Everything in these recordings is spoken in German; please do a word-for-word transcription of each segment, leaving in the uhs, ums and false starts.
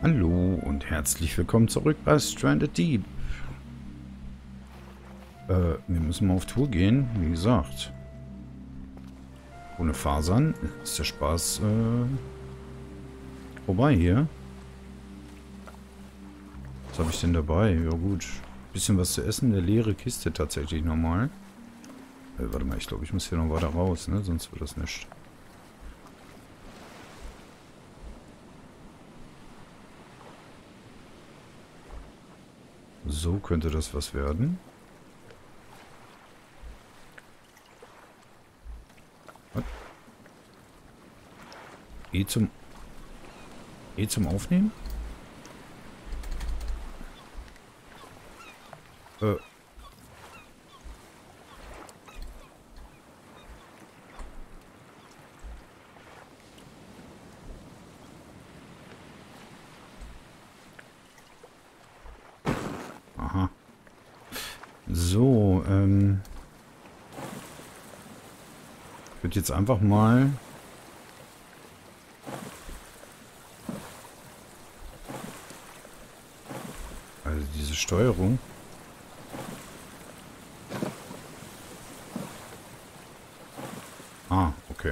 Hallo und herzlich willkommen zurück bei Stranded Deep. Äh, wir müssen mal auf Tour gehen, wie gesagt. Ohne Fasern ist der Spaß äh, vorbei hier. Was habe ich denn dabei? Ja gut, bisschen was zu essen, eine leere Kiste tatsächlich normal. Äh, warte mal, ich glaube, ich muss hier noch weiter raus, ne? Sonst wird das nicht. So könnte das was werden. Was? E zum... E zum Aufnehmen? Äh... Aha. So, ähm... ich würde jetzt einfach mal... Also diese Steuerung... Ah, okay.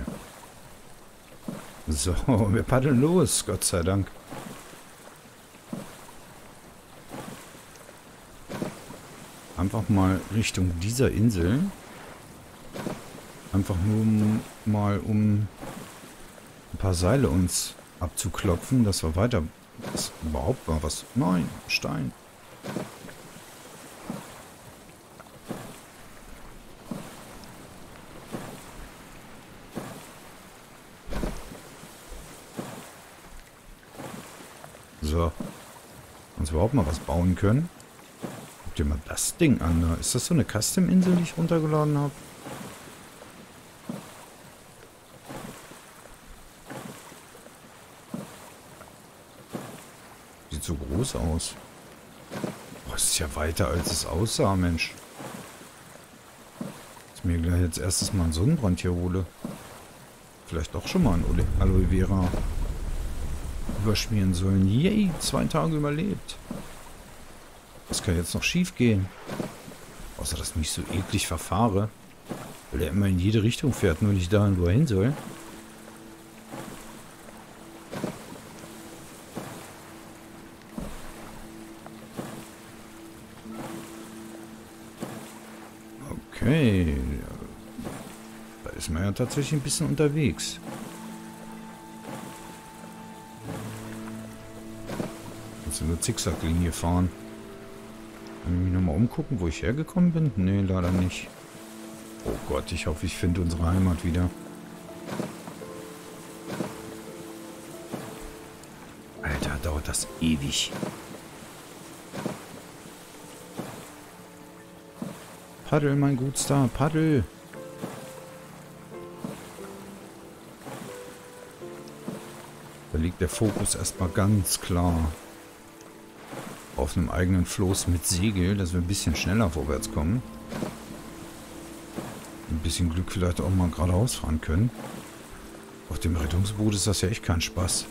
So, wir paddeln los, Gott sei Dank. Einfach mal Richtung dieser Insel. Einfach nur um, mal um ein paar Seile uns abzuklopfen, dass wir weiter... Was, überhaupt mal was... Nein, Stein. So. Uns überhaupt mal was bauen können. Guck dir mal das Ding an. Da. Ist das so eine Custom-Insel, die ich runtergeladen habe? Sieht so groß aus. Boah, das ist ja weiter, als es aussah, Mensch. Dass ich mir gleich jetzt erstes mal einen Sonnenbrand hier hole. Vielleicht auch schon mal ein Ole Aloe Vera überschmieren sollen. Yay, zwei Tage überlebt. Was kann jetzt noch schief gehen? Außer, dass ich mich so eklig verfahre. Weil er immer in jede Richtung fährt, nur nicht dahin, wo er hin soll. Okay. Da ist man ja tatsächlich ein bisschen unterwegs. Kannst du nur Zickzacklinie fahren. Kann ich mich nochmal umgucken, wo ich hergekommen bin? Nee, leider nicht. Oh Gott, ich hoffe, ich finde unsere Heimat wieder. Alter, dauert das ewig. Paddel, mein Gutstar, paddel. Da liegt der Fokus erstmal ganz klar auf einem eigenen Floß mit Segel, dass wir ein bisschen schneller vorwärts kommen. Ein bisschen Glück vielleicht auch mal geradeaus fahren können. Auf dem Rettungsboot ist das ja echt kein Spaß.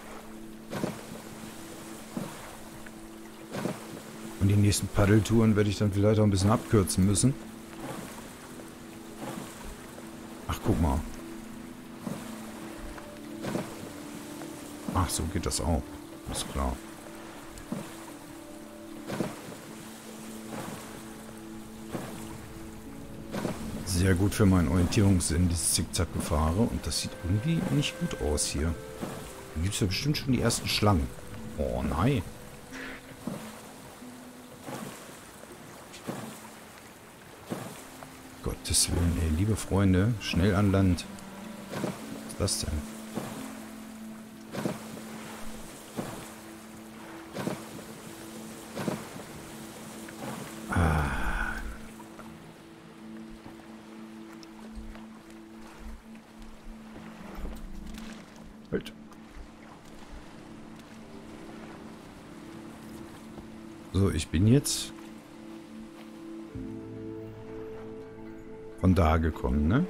Und die nächsten Paddeltouren werde ich dann vielleicht auch ein bisschen abkürzen müssen. Ach, guck mal. Ach, so geht das auch. Ist klar. Sehr gut für meinen Orientierungssinn, dieses Zickzack-Gefahre. Und das sieht irgendwie nicht gut aus hier. Hier gibt es ja bestimmt schon die ersten Schlangen. Oh nein. Gottes Willen, ey, liebe Freunde, schnell an Land. Was ist das denn? Ah. Halt. So, ich bin jetzt von da gekommen, ne?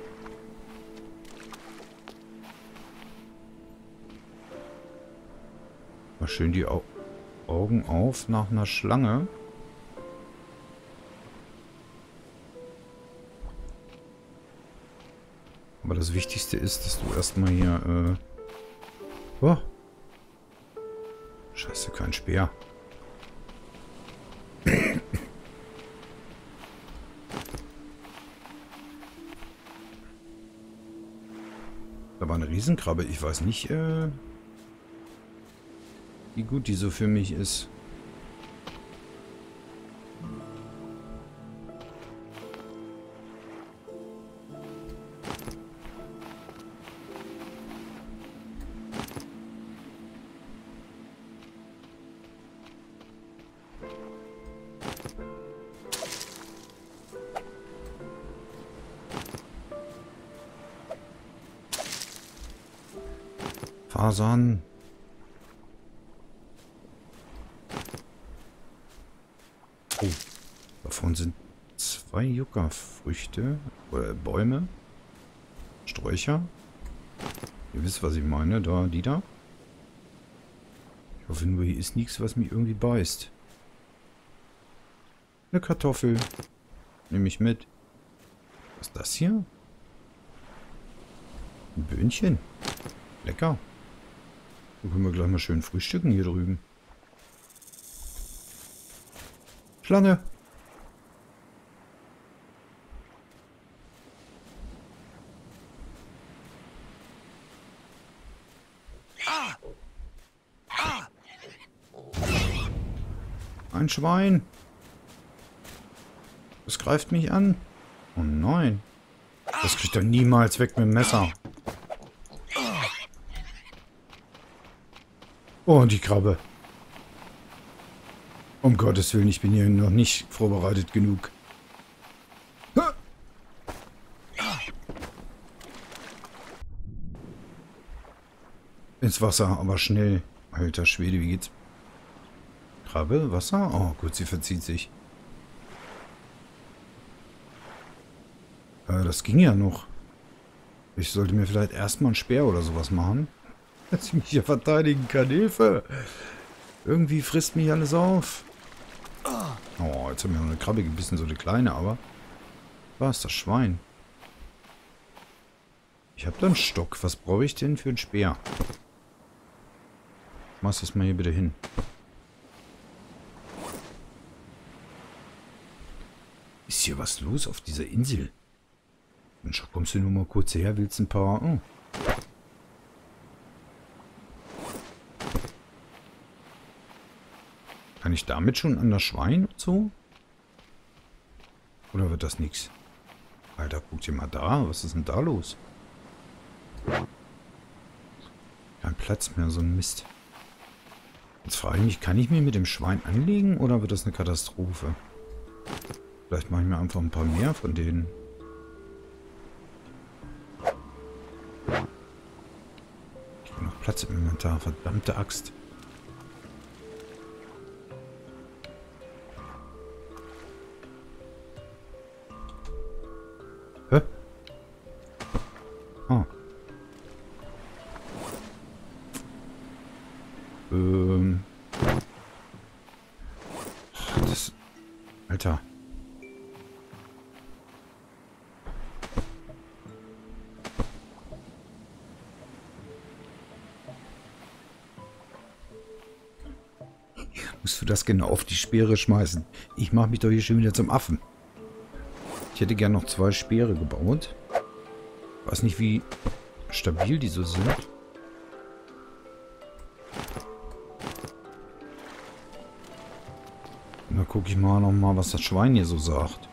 Mal schön die Au Augen auf nach einer Schlange. Aber das Wichtigste ist, dass du erstmal hier... Äh oh. Scheiße, kein Speer. Da war eine Riesenkrabbe. Ich weiß nicht, äh, wie gut die so für mich ist. Fasern. Oh, davon sind zwei Yucca-Früchte oder Bäume, Sträucher. Ihr wisst, was ich meine, da, die da. Ich hoffe nur, hier ist nichts, was mich irgendwie beißt. Eine Kartoffel. Nehme ich mit. Was ist das hier? Ein Böhnchen. Lecker. So können wir gleich mal schön frühstücken hier drüben. Schlange. Ein Schwein. Das greift mich an. Oh nein. Das kriegt er niemals weg mit dem Messer. Oh, und die Krabbe. Um Gottes Willen, ich bin hier noch nicht vorbereitet genug. Ins Wasser, aber schnell. Alter Schwede, wie geht's? Krabbe, Wasser? Oh, gut, sie verzieht sich. Äh, das ging ja noch. Ich sollte mir vielleicht erstmal einen Speer oder sowas machen. Dass ich mich hier verteidigen kann. Hilfe! Irgendwie frisst mich alles auf. Oh, jetzt haben wir noch eine Krabbe gebissen, so eine kleine, aber... Was, das Schwein? Ich habe da einen Stock. Was brauche ich denn für einen Speer? Mach das mal hier bitte hin. Ist hier was los auf dieser Insel? Mensch, kommst du nur mal kurz her, willst ein paar... Oh. Kann ich damit schon an das Schwein und so? Oder wird das nichts? Alter, guck dir mal da. Was ist denn da los? Kein Platz mehr, so ein Mist. Jetzt frage ich mich, kann ich mir mit dem Schwein anlegen oder wird das eine Katastrophe? Vielleicht mache ich mir einfach ein paar mehr von denen. Ich habe noch Platz im Inventar, verdammte Axt. Hä? Ah. Ähm. Das... Alter. Musst du das genau auf die Speere schmeißen? Ich mache mich doch hier schon wieder zum Affen. Ich hätte gern noch zwei Speere gebaut. Weiß nicht, wie stabil die so sind. Und dann gucke ich mal noch mal, was das Schwein hier so sagt.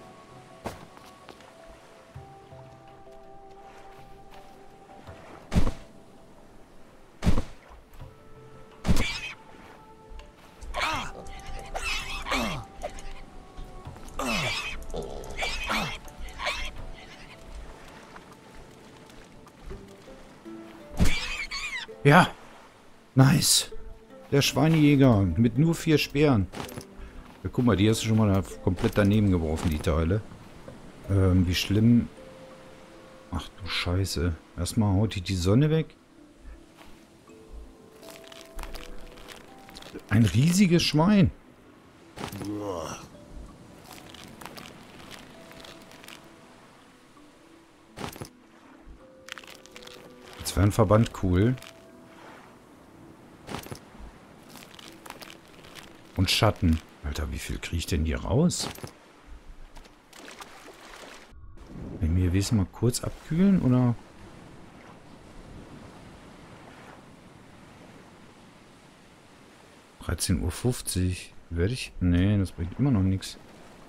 Ja, nice. Der Schweinejäger mit nur vier Speeren. Ja, guck mal, die hast du schon mal da komplett daneben geworfen, die Teile. Ähm, wie schlimm. Ach du Scheiße. Erstmal haut die die Sonne weg. Ein riesiges Schwein. Jetzt wäre ein Verband cool. Und Schatten. Alter, wie viel kriege ich denn hier raus? Wenn wir Wesen mal kurz abkühlen, oder? dreizehn Uhr fünfzig. Werde ich? Nee, das bringt immer noch nichts.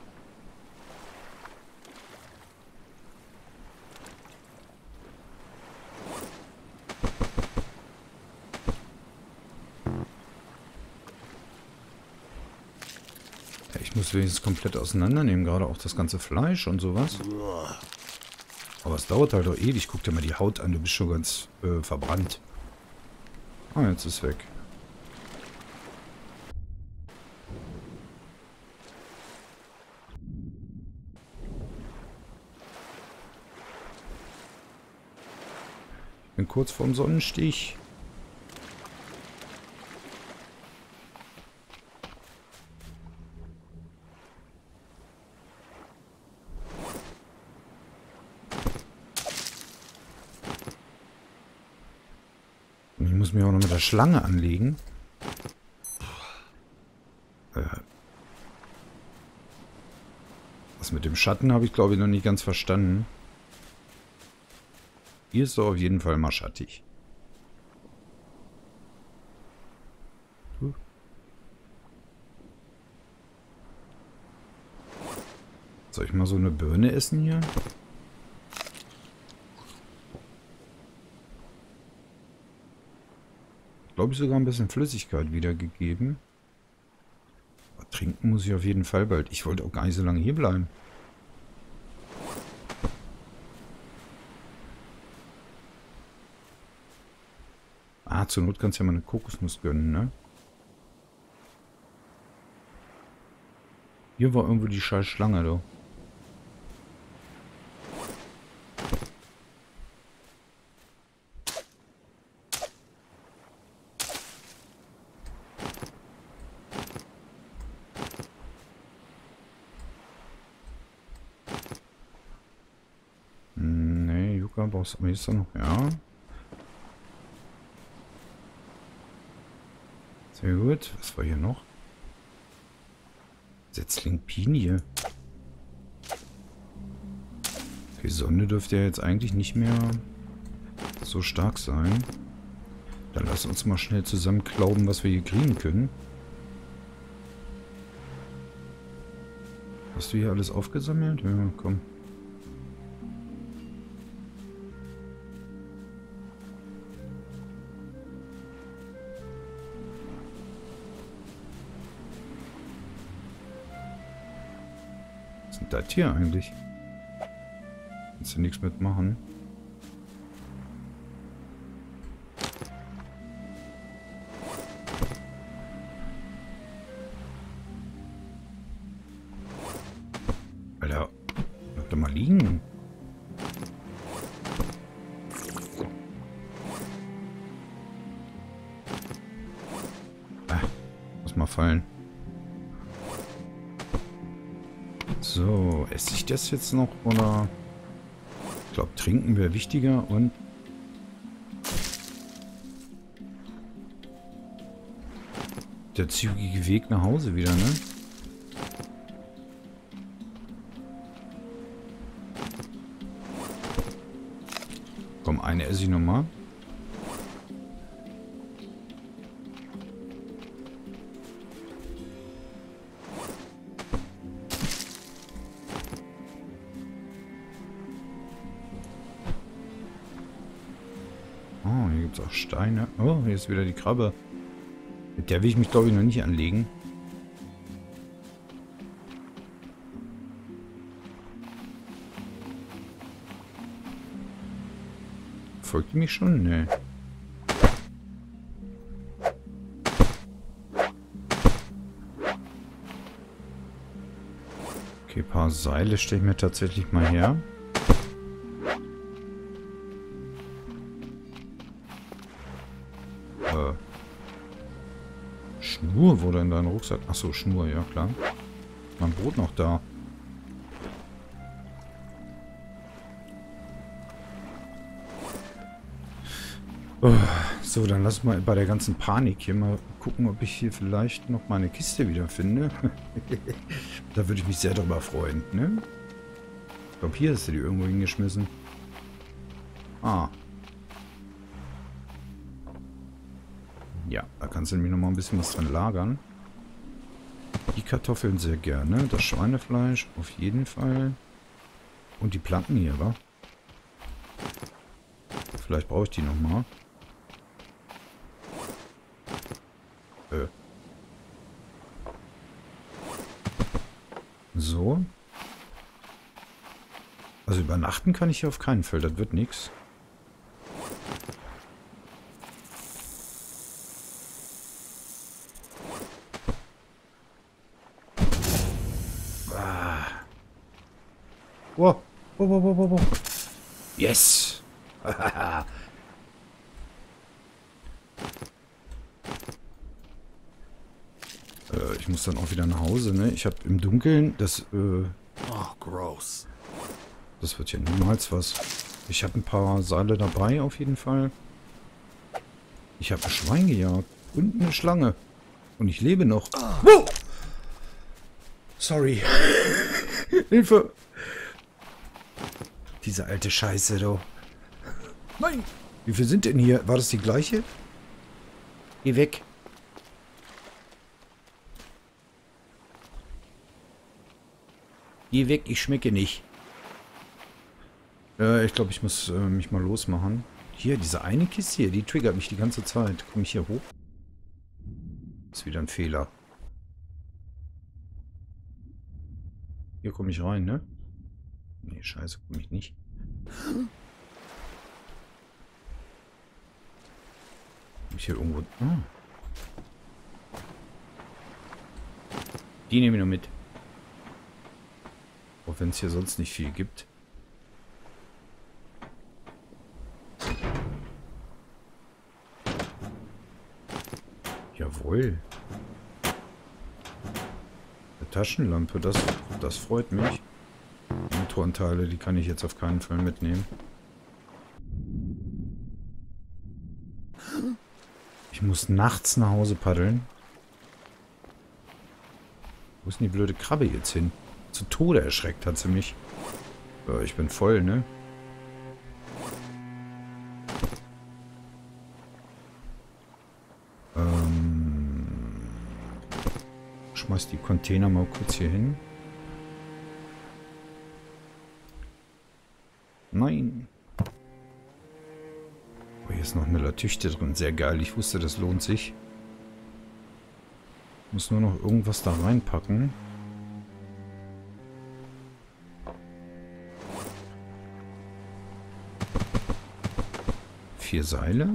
Ja, ich muss wenigstens komplett auseinandernehmen, gerade auch das ganze Fleisch und sowas. Aber es dauert halt auch ewig. Guck dir mal die Haut an, du bist schon ganz äh, verbrannt. Ah, jetzt ist weg. Bin kurz vorm Sonnenstich. Und ich muss mich auch noch mit der Schlange anlegen. Äh. Das mit dem Schatten habe ich, glaube ich, noch nicht ganz verstanden. Hier ist doch auf jeden Fall mal schattig. Huh. Soll ich mal so eine Birne essen hier? Glaube ich sogar ein bisschen Flüssigkeit wiedergegeben. Aber trinken muss ich auf jeden Fall bald. Ich wollte auch gar nicht so lange hier bleiben. Ah, zur Not kannst du ja mal eine Kokosnuss gönnen, ne? Hier war irgendwo die scheiß Schlange, du. Hm, nee, Yucca brauchst du. Aber hier ist er noch, ja. Sehr gut. Was war hier noch? Setzling Pinie. Die Sonne dürfte ja jetzt eigentlich nicht mehr so stark sein. Dann lass uns mal schnell zusammenklauben, was wir hier kriegen können. Hast du hier alles aufgesammelt? Ja, komm. Was ist denn das hier eigentlich? Kannst du nichts mitmachen? Alter, bleib doch mal liegen. Ah, muss mal fallen. So, esse ich das jetzt noch oder? Ich glaube, trinken wäre wichtiger und der zügige Weg nach Hause wieder, ne? Komm, eine esse ich nochmal. Oh, hier gibt es auch Steine. Oh, hier ist wieder die Krabbe. Mit der will ich mich, glaube ich, noch nicht anlegen. Folgt die mich schon? Nee. Okay, ein paar Seile stelle ich mir tatsächlich mal her. Schnur wurde in deinem Rucksack. Achso, Schnur, ja klar. Mein Brot noch da. Oh, so, dann lass mal bei der ganzen Panik hier mal gucken, ob ich hier vielleicht noch meine Kiste wieder finde. Da würde ich mich sehr drüber freuen, ne? Ich glaube, hier ist sie die irgendwo hingeschmissen. Ah. Ja, da kannst du nämlich noch mal ein bisschen was dran lagern. Die Kartoffeln sehr gerne. Das Schweinefleisch auf jeden Fall. Und die Planken hier, wa? Vielleicht brauche ich die noch mal. Äh. So. Also übernachten kann ich hier auf keinen Fall. Das wird nichts. Ah. Wow. Wow, wow, wow, wow, wow. Yes. äh, ich muss dann auch wieder nach Hause, ne? Ich habe im Dunkeln das... Äh, Oh, gross. Das wird ja niemals was. Ich habe ein paar Seile dabei auf jeden Fall. Ich habe ein Schwein gejagt. Und eine Schlange. Und ich lebe noch. Oh. Sorry. Hilfe. Diese alte Scheiße, du. Nein. Wie viel sind denn hier? War das die gleiche? Geh weg. Geh weg, ich schmecke nicht. Äh, ich glaube, ich muss äh, mich mal losmachen. Hier, diese eine Kiste hier, die triggert mich die ganze Zeit. Komme ich hier hoch? Ist wieder ein Fehler. Hier komme ich rein, ne? Nee, scheiße, komme ich nicht. Komm ich hier irgendwo... Ah. Die nehme ich noch mit. Auch wenn es hier sonst nicht viel gibt. Jawohl. Eine Taschenlampe, das, das freut mich. Motorenteile, die kann ich jetzt auf keinen Fall mitnehmen. Ich muss nachts nach Hause paddeln. Wo ist denn die blöde Krabbe jetzt hin? Zu Tode erschreckt hat sie mich. Ja, ich bin voll, ne? Ähm, schmeiß die Container mal kurz hier hin. Nein. Oh, hier ist noch eine Latüchte drin. Sehr geil. Ich wusste, das lohnt sich. Ich muss nur noch irgendwas da reinpacken. Vier Seile.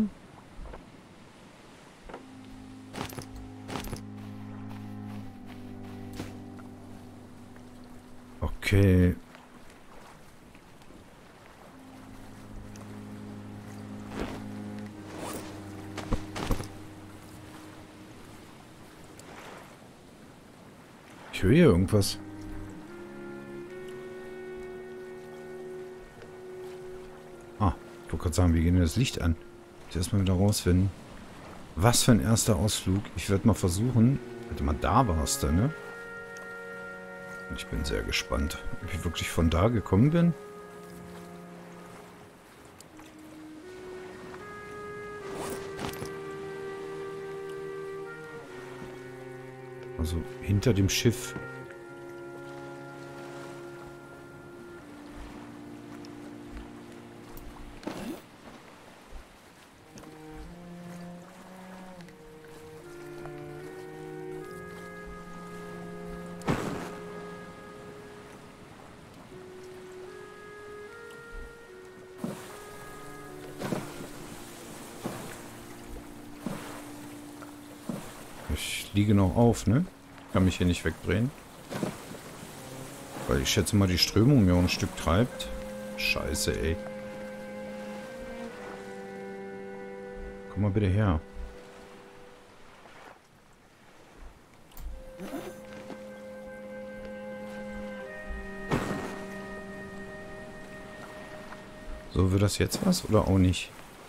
Okay. Ich höre hier irgendwas. Ah, ich wollte gerade sagen, wir gehen das Licht an. Ich erstmal wieder rausfinden. Was für ein erster Ausflug. Ich werde mal versuchen. Warte mal, da warst du, ne? Ich bin sehr gespannt, ob ich wirklich von da gekommen bin. Also hinter dem Schiff. Ich liege noch auf, ne? Kann mich hier nicht wegdrehen. Weil ich schätze mal, die Strömung mir auch ein Stück treibt. Scheiße, ey. Komm mal bitte her. So, wird das jetzt was oder auch nicht?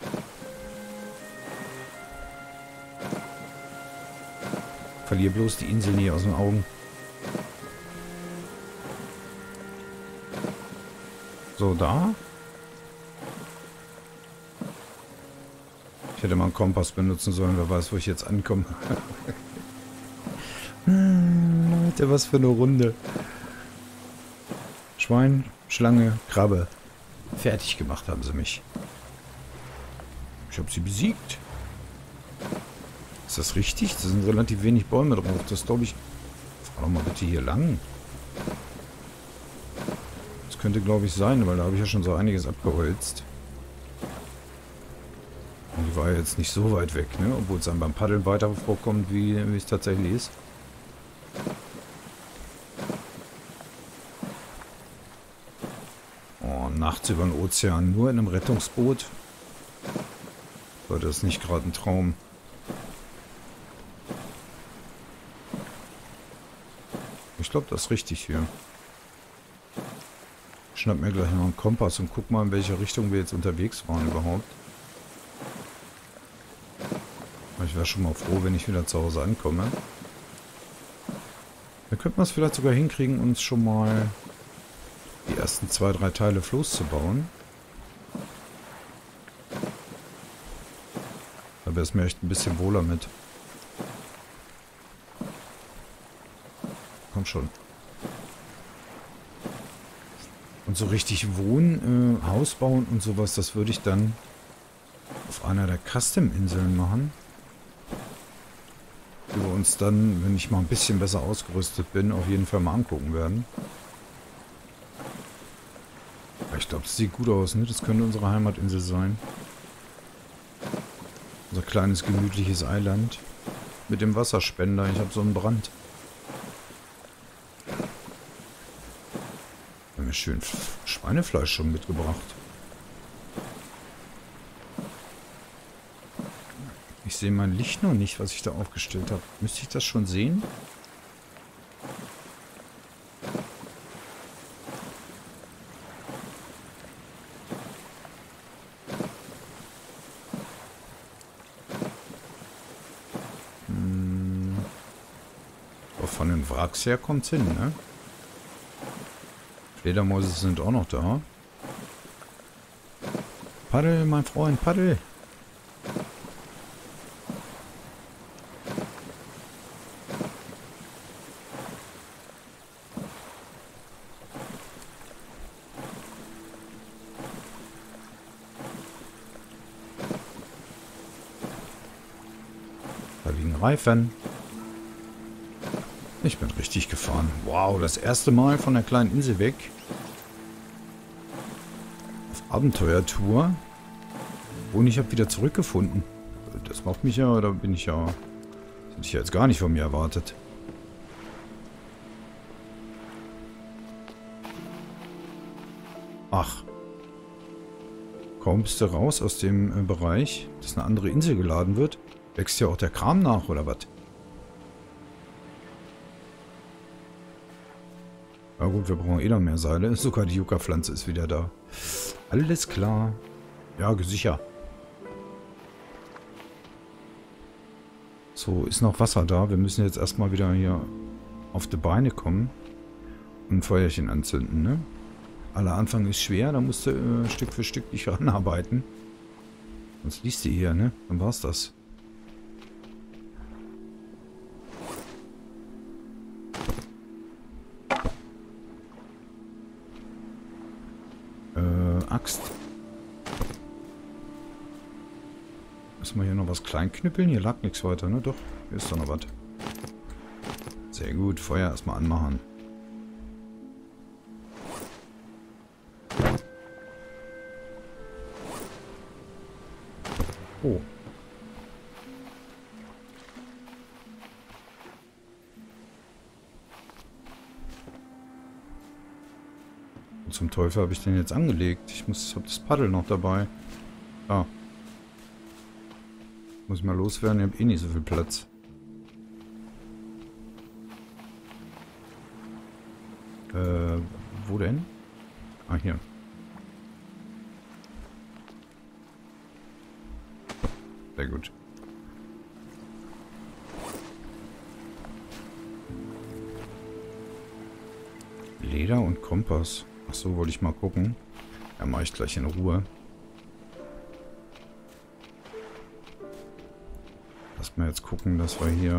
Verlier bloß die Insel nie aus den Augen. So, da. Ich hätte mal einen Kompass benutzen sollen, wer weiß, wo ich jetzt ankomme. hm, Leute, was für eine Runde. Schwein, Schlange, Krabbe. Fertig gemacht haben sie mich. Ich habe sie besiegt. Ist das richtig? Da sind relativ wenig Bäume drauf. Das glaube ich... Fahr doch mal bitte hier lang. Das könnte, glaube ich, sein, weil da habe ich ja schon so einiges abgeholzt. Und die war ja jetzt nicht so weit weg, ne? Obwohl es dann beim Paddeln weiter vorkommt, wie, wie es tatsächlich ist. Oh, nachts über den Ozean, nur in einem Rettungsboot. War das nicht gerade ein Traum? Ich glaube, das ist richtig hier. Ich schnapp mir gleich noch einen Kompass und guck mal, in welche Richtung wir jetzt unterwegs waren überhaupt. Ich wäre schon mal froh, wenn ich wieder zu Hause ankomme. Dann könnten wir es vielleicht sogar hinkriegen, uns schon mal die ersten zwei, drei Teile Floß zu bauen. Da wäre es mir echt ein bisschen wohler mit. Komm schon. Und so richtig wohnen, äh, Haus bauen und sowas, das würde ich dann auf einer der Custom-Inseln machen. Die wir uns dann, wenn ich mal ein bisschen besser ausgerüstet bin, auf jeden Fall mal angucken werden. Aber ich glaube, es sieht gut aus, ne? Das könnte unsere Heimatinsel sein. Unser kleines, gemütliches Eiland. Mit dem Wasserspender. Ich habe so einen Brand. Wir haben mir schön Schweinefleisch schon mitgebracht. Ich sehe mein Licht noch nicht, was ich da aufgestellt habe. Müsste ich das schon sehen? Hm. Aber von den Wracks her kommt's hin, ne? Fledermäuse sind auch noch da. Paddel, mein Freund, paddel! Da liegen Reifen. Ich bin richtig gefahren. Wow, das erste Mal von der kleinen Insel weg. Auf Abenteuertour. Und ich habe wieder zurückgefunden. Das macht mich ja, da bin ich ja... Das hätte ich ja jetzt gar nicht von mir erwartet. Ach. Kaum bist du raus aus dem äh, Bereich, dass eine andere Insel geladen wird, wächst ja auch der Kram nach, oder was? Na gut, wir brauchen eh noch mehr Seile. Sogar die Yucca-Pflanze ist wieder da. Alles klar. Ja, sicher. So, ist noch Wasser da. Wir müssen jetzt erstmal wieder hier auf die Beine kommen. Und ein Feuerchen anzünden, ne? Aller Anfang ist schwer, da musst du äh, Stück für Stück dich ranarbeiten. Sonst liest du hier, ne? Dann war's das. Äh, Axt. Müssen wir hier noch was klein knüppeln? Hier lag nichts weiter, ne? Doch, hier ist doch noch was. Sehr gut, Feuer erstmal anmachen. Oh. Und zum Teufel habe ich den jetzt angelegt? Ich muss, habe das Paddel noch dabei. Ah. Muss ich mal loswerden, ich habe eh nicht so viel Platz. Äh, wo denn? Ah, hier. Sehr gut. Leder und Kompass. Ach so, wollte ich mal gucken. Ja, mache ich gleich in Ruhe. Lass mal jetzt gucken, dass wir hier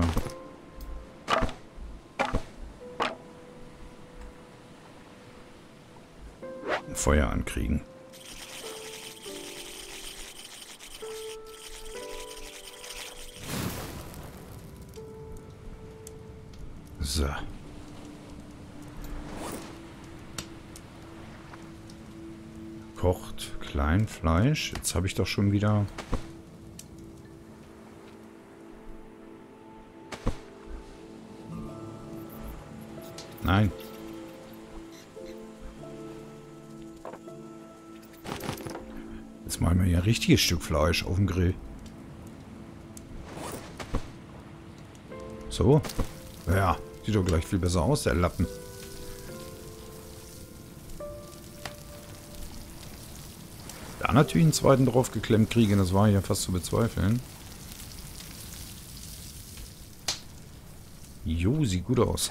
ein Feuer ankriegen. So. Kocht Kleinfleisch. Jetzt habe ich doch schon wieder... Nein. Jetzt machen wir hier ein richtiges Stück Fleisch auf dem Grill. So. Ja, sieht doch gleich viel besser aus, der Lappen. Da natürlich einen zweiten drauf geklemmt kriegen, das war ja fast zu bezweifeln. Jo, sieht gut aus.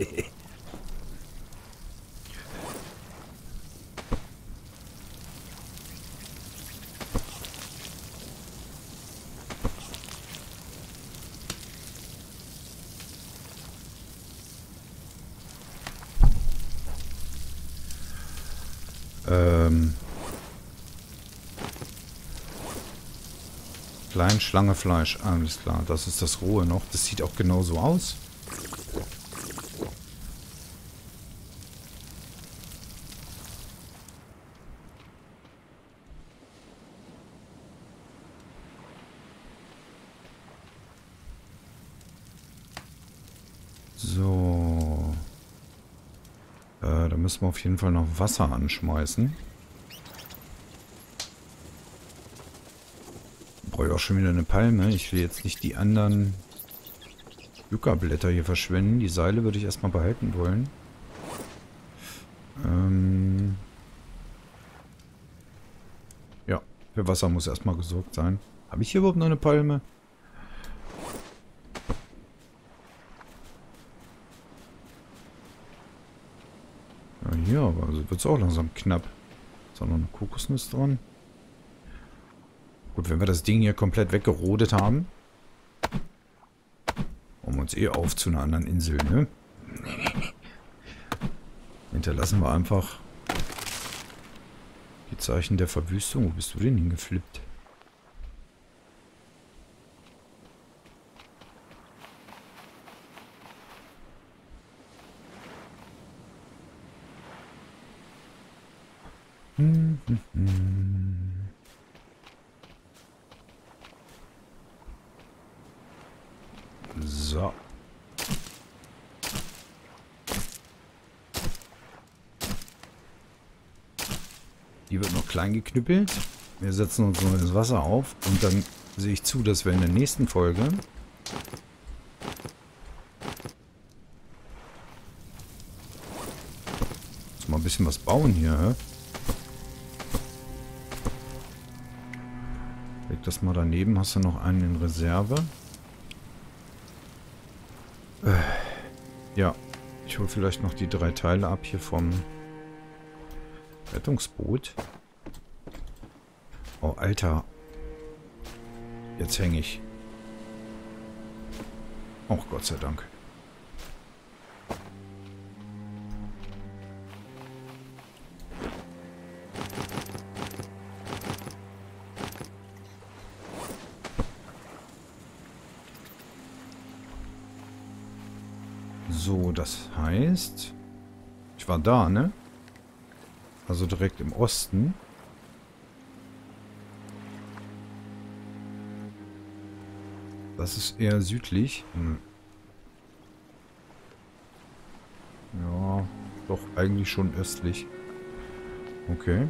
ähm... Kleinschlange Fleisch, alles klar. Das ist das Rohe noch. Das sieht auch genauso aus. So. Äh, da müssen wir auf jeden Fall noch Wasser anschmeißen. Brauche ich auch schon wieder eine Palme. Ich will jetzt nicht die anderen Yucca-Blätter hier verschwenden. Die Seile würde ich erstmal behalten wollen. Ähm ja, für Wasser muss erstmal gesorgt sein. Habe ich hier überhaupt noch eine Palme? Ja, hier, aber also wird es auch langsam knapp. Ist auch noch eine Kokosnuss dran. Gut, wenn wir das Ding hier komplett weggerodet haben, wollen wir uns eh auf zu einer anderen Insel, ne? Hinterlassen wir einfach die Zeichen der Verwüstung. Wo bist du denn hingeflippt? Hm, hm, hm. So. Die wird noch klein geknüppelt. Wir setzen uns noch das Wasser auf und dann sehe ich zu, dass wir in der nächsten Folge jetzt mal ein bisschen was bauen hier. Hä? Leg das mal daneben. Hast du noch einen in Reserve? Äh, ja, ich hole vielleicht noch die drei Teile ab hier vom Rettungsboot. Oh, Alter. Jetzt hänge ich. Oh, Gott sei Dank. So, das heißt, ich war da, ne? Also direkt im Osten. Das ist eher südlich. Hm. Ja, doch eigentlich schon östlich. Okay.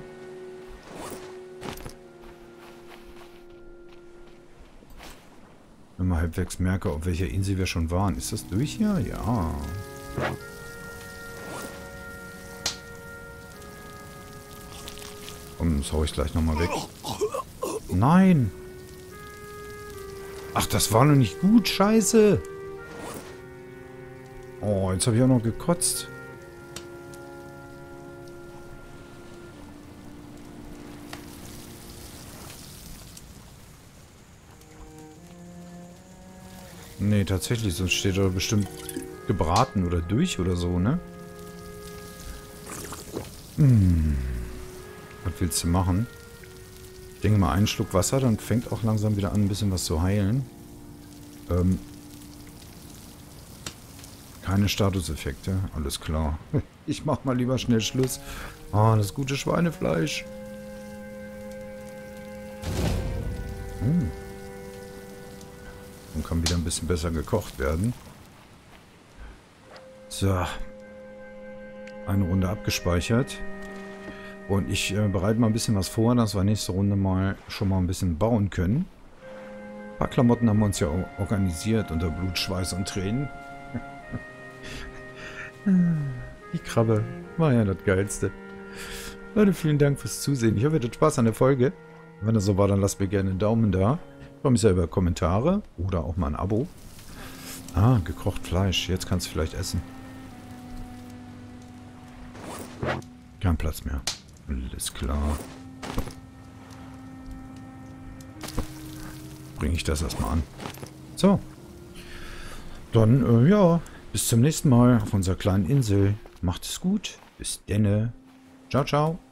Wenn man halbwegs merke, auf welcher Insel wir schon waren. Ist das durch hier? Ja. Komm, das hau ich gleich nochmal weg. Nein! Ach, das war noch nicht gut. Scheiße. Oh, jetzt habe ich auch noch gekotzt. Nee, tatsächlich, sonst steht da bestimmt gebraten oder durch oder so, ne? Hm. Was willst du machen? Ich denke mal, einen Schluck Wasser, dann fängt auch langsam wieder an, ein bisschen was zu heilen. Ähm. Keine Statuseffekte, alles klar. Ich mach mal lieber schnell Schluss. Ah, oh, das gute Schweinefleisch. Hm. Und kann wieder ein bisschen besser gekocht werden. So. Eine Runde abgespeichert. Und ich äh, bereite mal ein bisschen was vor, dass wir nächste Runde mal schon mal ein bisschen bauen können. Ein paar Klamotten haben wir uns ja organisiert unter Blut, Schweiß und Tränen. Die Krabbe war ja das Geilste. Leute, vielen Dank fürs Zusehen. Ich hoffe, ihr hattet Spaß an der Folge. Wenn das so war, dann lasst mir gerne einen Daumen da. Ich freue mich sehr über Kommentare oder auch mal ein Abo. Ah, gekocht Fleisch. Jetzt kannst du vielleicht essen. Kein Platz mehr. Alles klar. Bringe ich das erstmal an. So. Dann, äh, ja. Bis zum nächsten Mal auf unserer kleinen Insel. Macht es gut. Bis denne. Ciao, ciao.